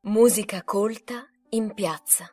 Musica colta in piazza.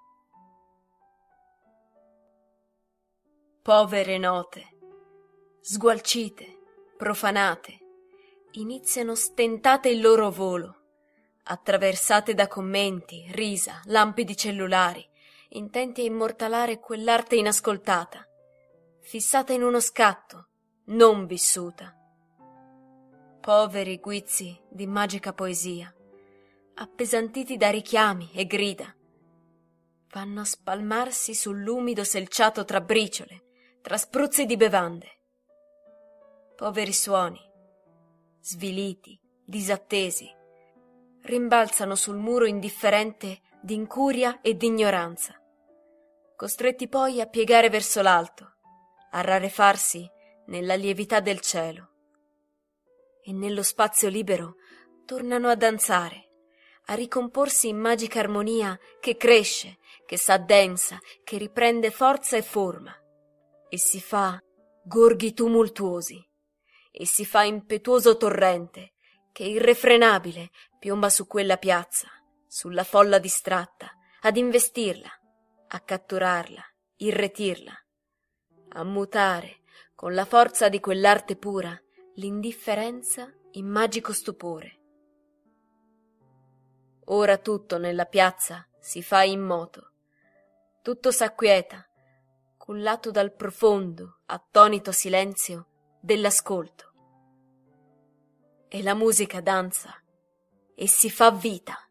Povere note, sgualcite, profanate, iniziano stentate il loro volo, attraversate da commenti, risa, lampi di cellulari, intenti a immortalare quell'arte inascoltata, fissata in uno scatto, non vissuta. Poveri guizzi di magica poesia, appesantiti da richiami e grida, vanno a spalmarsi sull'umido selciato tra briciole, tra spruzzi di bevande. Poveri suoni, sviliti, disattesi, rimbalzano sul muro indifferente d'incuria e d'ignoranza, costretti poi a piegare verso l'alto, a rarefarsi nella lievità del cielo. E nello spazio libero tornano a danzare, a ricomporsi in magica armonia che cresce, che s'addensa, che riprende forza e forma, e si fa gorghi tumultuosi, e si fa impetuoso torrente che irrefrenabile piomba su quella piazza, sulla folla distratta, ad investirla, a catturarla, irretirla, a mutare con la forza di quell'arte pura l'indifferenza in magico stupore. Ora tutto nella piazza si fa immoto, tutto s'acquieta, cullato dal profondo, attonito silenzio dell'ascolto. E la musica danza e si fa vita.